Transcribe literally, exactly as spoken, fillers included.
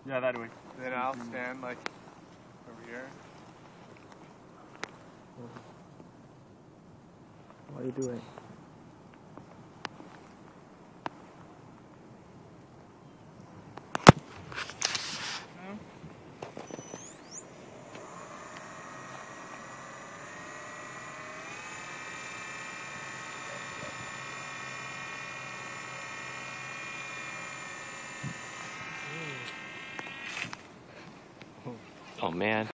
Yeah, that way. Then I'll stand like over here. What are you doing? Oh man.